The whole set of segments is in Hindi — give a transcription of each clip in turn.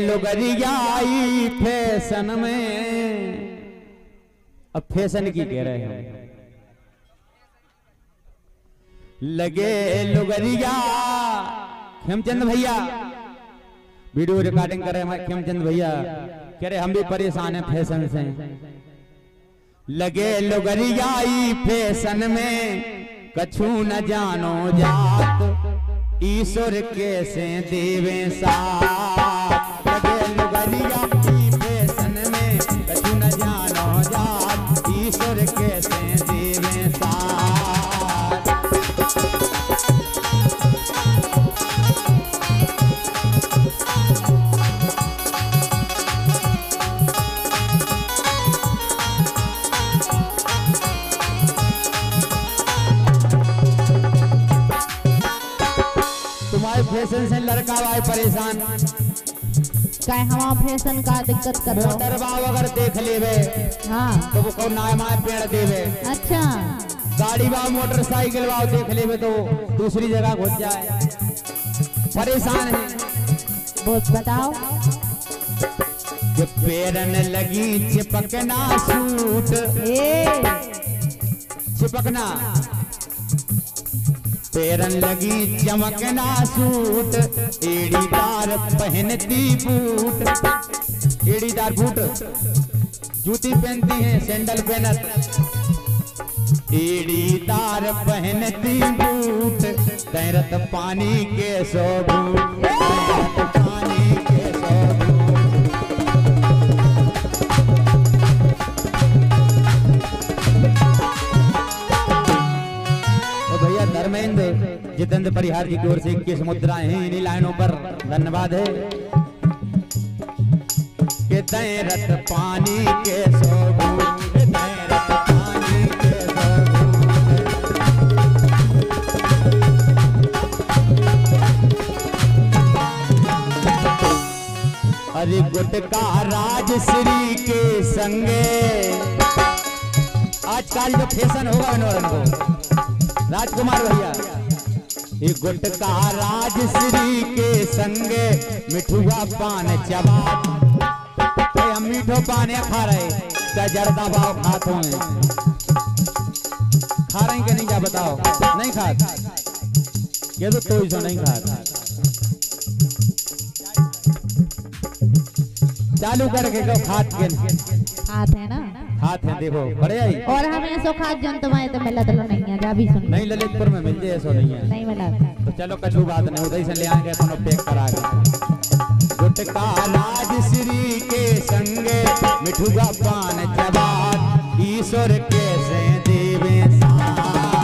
लुगरियाई फैशन में। अब फैशन की कह रहे हैं, लगे लुगरिया। खेमचंद भैया वीडियो रिकॉर्डिंग कर रहे हैं, खेमचंद भैया कह रहे हम भी परेशान हैं फैशन से। लगे लुगरियाई फैशन में, कछु न जानो जात, ईश्वर कैसे देवे साथ। लगे लुगरियाई फैशन में, कछु न जानो जात, ईश्वर कैसे देवे साथ। फैशन से लड़का भाई परेशान, काय हवा फैशन का दिक्कत कर रहा मोटर बाव अगर देख लेवे हाँ तो वो को नाय माय पेड़ देवे। अच्छा गाड़ी बाव मोटरसाइकिल बाव देख लेवे तो दूसरी जगह घुस जाए, परेशान है। बहुत बताओ। कि पेरन लगी चिपकना सूट, चिपकना पेरन लगी चमकना सूट, एड़ीदार पहनती बूट। एड़ीदार बूट जूती पहनती है, सैंडल पहनत। एड़ीदार पहनती बूट, तैरत पानी के सो बूट, तैरत पानी के सो बूट। भैया धर्मेंद्र जितेंद्र परिहार जी की ओर से 21 मुद्राएं हैं इन्हीं लाइनों पर, धन्यवाद है। कि तैरत पानी के सो बूट, तैरत पानी के सो बूट। अरे गुटका राजश्री के संगे, आजकल जो फैशन होगा इन्होंने को राजकुमार भैया, ये गुटका राजश्री के संगे, मिठुआ पान चबा। हम मीठो पान खा रहे, क्या जर्दा भाव खाते हैं, खा रहे कि नहीं क्या बताओ? नहीं खाता, ये तो कोई नहीं खाता। चालू करके को खात के हाथ है ना, हाथ है देखो बड़े आई। और हमें सो खाद जंत में तो मिला तो नहीं है, जा भी सुन। नहीं ललितपुर में मिल जाए, ऐसा नहीं है, नहीं मिला तो चलो कछु बात नहीं, उधर से ले आएंगे कोनो पैक करा के। गुटका राजश्री के संगे, मिठुआ पान चबात, ईश्वर कैसे देवे साथ।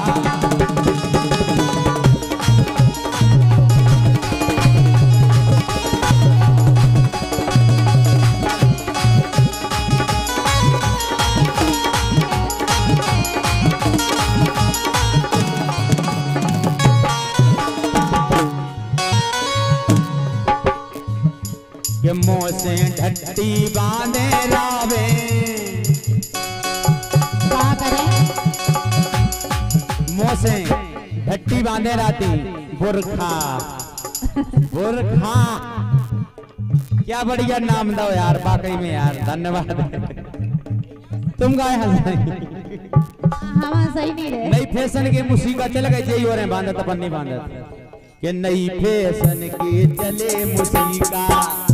कि मुँह से ढट्टी बांधे रावे, क्या करें? मुँह से ढट्टी बांधे राती, बुरखा बुरखा। क्या बढ़िया नाम दो यार, वाकई में यार, धन्यवाद। तुम गाय हंस रही, हम सही नहीं रहे। नई फैशन के मुसीका चल गए, यही हो रहे बांधत अपन नहीं बांधत। कि नई फैशन के चले मुसीका,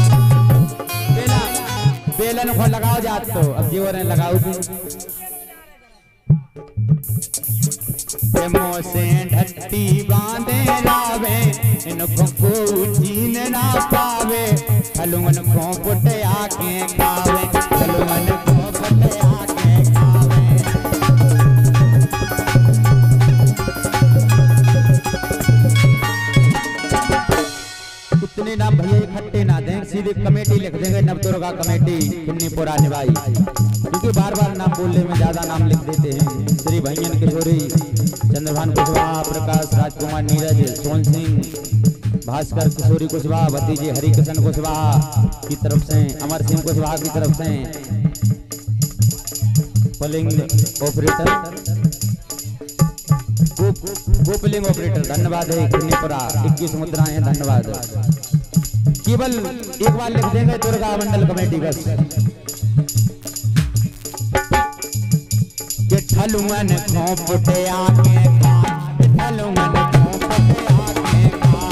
बेलन को लगाओ जात तो अब जी हो रहे लगाओ भी। मुँह से ढट्टी बांधे रावे, इनको को जीन ना पावे, हलुमन को पुटे आके खावे, हलुमन को पुटे आके खावे। इतने नाम भैया इकट्ठे ना दें, सीधे कमेटी लिख देंगे, नवदुर्गा कमेटी किन्नीपुरा निभाई, क्योंकि बार बार नाम बोलने में ज्यादा नाम लिख देते हैं। श्री भैयन किशोरी, चंद्रभान कुशवाहा, प्रकाश राजकुमार, नीरज, सोन सिंह, भास्कर किशोरी कुशवाहा, भतीजे हरिकृष्ण कुशवाहा की तरफ से, अमर सिंह कुशवाहा की तरफ से, पोलिंग ऑपरेटर गोपलिंग ऑपरेटर, धन्यवाद है। किन्नीपुरा 21 मुद्राएं, धन्यवाद। केवल एक बार लिख देंगे दुर्गा मंडल कमेटी बस के ठलुमन खोपटे आके ठलुमन खोपटे आके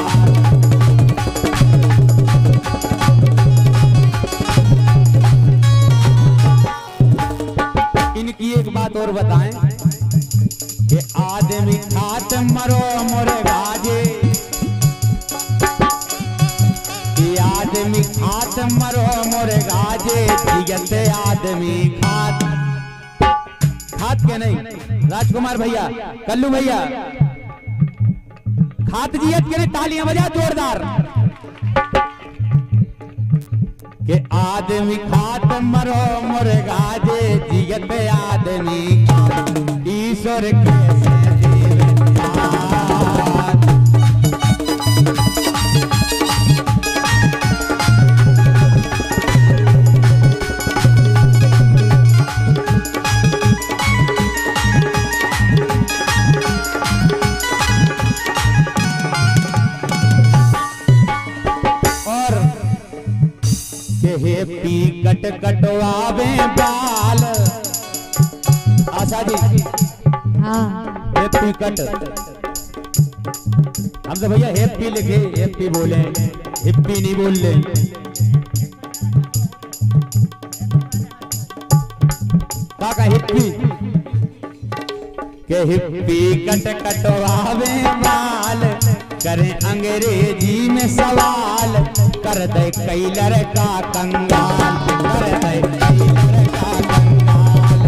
इनकी एक बात और बताएं कि आदमी खात मरो मोरे गाजे, आदमी खात मरो मोरे गाजे, जियत आदमी खात खात के नहीं राजकुमार भैया कल्लू भैया खात जियत के नहीं, तालियां बजा जोरदार के आदमी खात मरो मोरे गाजे, जियत आदमी ईश्वर कैसे हेपी कट कटवावे बाल आशा जी हाँ हेपी कट हम तो भैया हेपी लिखे हेपी बोले हिप्पी नहीं बोल ले काका हिप्पी के हिप्पी कट कटवावे बाल करें अंग्रेजी में सवाल कर दे कई लड़का कंगाल कर दे कई लड़का कंगाल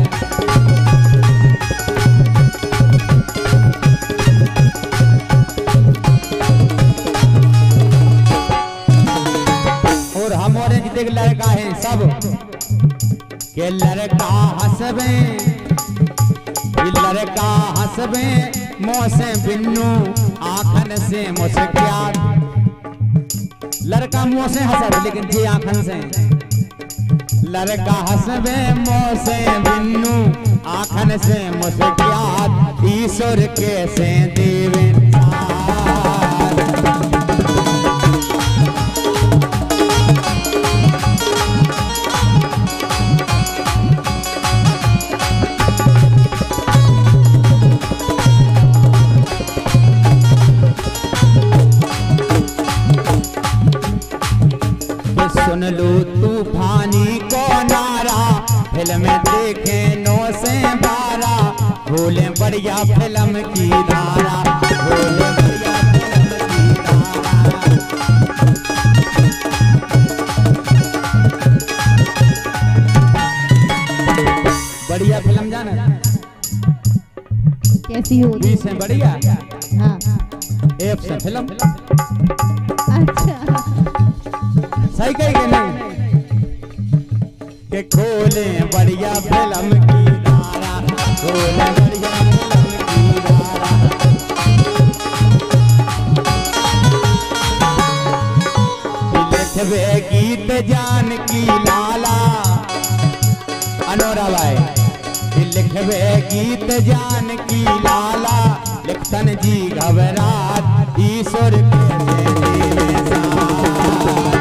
और हम और देख लड़का है सब के लड़का हंसबे लड़का हंसबे मुँह से बिन्नू आँखन से मुस्कियात लड़का मुँह से हंसब लेकिन जी आँखन से लड़का हंसबे मुँह से बिन्नू आँखन से मुस्कियात ईश्वर कैसे देवे सुन लो तूफानी को नारा फिल्म देखे 9 से 12 भूले बढ़िया फिल्म की धारा भूले बढ़िया बढ़िया फिल्म जाना कैसी होती 20 से बढ़िया हाँ एफ से फिल्म अच्छा सही कही कि नहीं के खोले बढ़िया फिल्म की धारा खोले बढ़िया फिल्म की धारा लिखबे गीत जानकी लाला अनोरा भाई लिखबे गीत जानकी लाला लिखतन जी घबरात ईश्वर के साथ